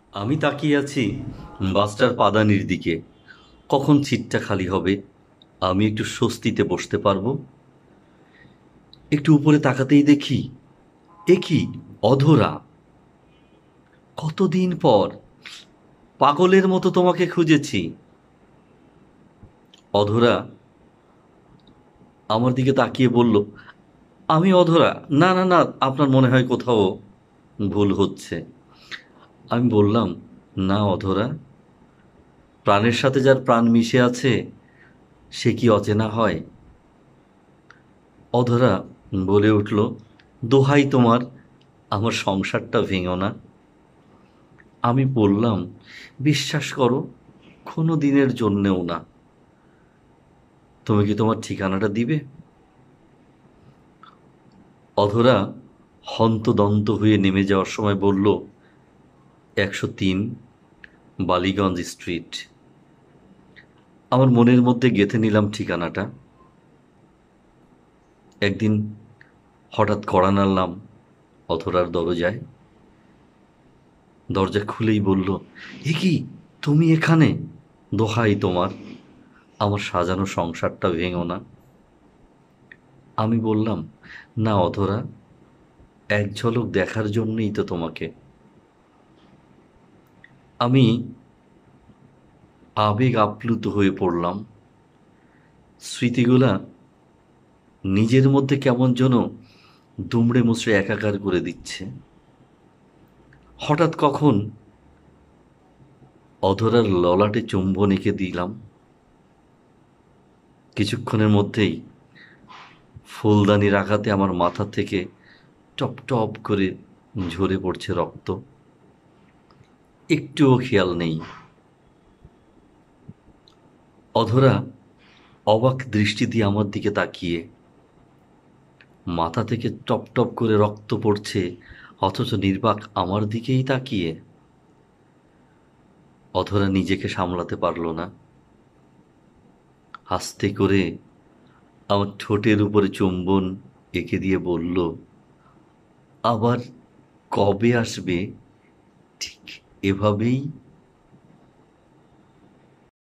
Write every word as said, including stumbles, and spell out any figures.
আমি তাকিয়ে আছি বাসটার পাদানির দিকে। কখন সিটটা খালি হবে, আমি একটু স্বস্তিতে বসতে পারবো। একটু উপরে তাকাতেই দেখি, এ কি, অধরা! কতদিন পর! পাগলের মতো তোমাকে খুঁজেছি। অধরা আমার দিকে তাকিয়ে বলল, আমি অধরা? না না না, আপনার মনে হয় কোথাও ভুল হচ্ছে। আমি বললাম, না অধরা, প্রাণের সাথে যার প্রাণ মিশে আছে সে কি অচেনা হয়? অধরা বলে উঠল, দোহাই তোমার, আমার সংসারটা ভেঙো না। আমি বললাম, বিশ্বাস করো, কোনো দিনের জন্যেও না। তুমি কি তোমার ঠিকানাটা দিবে? অধরা হন্তদন্ত হয়ে নেমে যাওয়ার সময় বলল, একশো তিন, বালিগঞ্জ স্ট্রিট। আমার মনের মধ্যে গেঁথে নিলাম ঠিকানাটা। একদিন হঠাৎ কড়া নাড়লাম অধরার দরজায়। দরজা খুলেই বলল, এ কি, তুমি এখানে? দোহাই তোমার, আমার সাজানো সংসারটা ভেঙো না। আমি বললাম, না অধরা, এক ঝলক দেখার জন্যই তো তোমাকে। আমি আবেগ আপ্লুত হয়ে পড়লাম। স্মৃতিগুলা নিজের মধ্যে কেমন যেন দুমড়ে মুচড়ে একাকার করে দিচ্ছে। হঠাৎ কখন অধরার ললাটে চুম্বন এঁকে দিলাম। কিছুক্ষণের মধ্যেই ফুলদানির আঘাতে আমার মাথা থেকে টপ টপ করে ঝরে পড়ছে রক্ত। একটুও খেয়াল নেই। অধরা অবাক দৃষ্টি দিয়ে আমার দিকে তাকিয়ে, মাথা থেকে টপ টপ করে রক্ত পড়ছে, অথচ নির্বাক আমার দিকেই তাকিয়ে। অধরা নিজেকে সামলাতে পারল না। আস্তে করে আমার ঠোঁটের উপরে চুম্বন এঁকে দিয়ে বলল, আবার কবে আসবে ঠিক এভাবেই?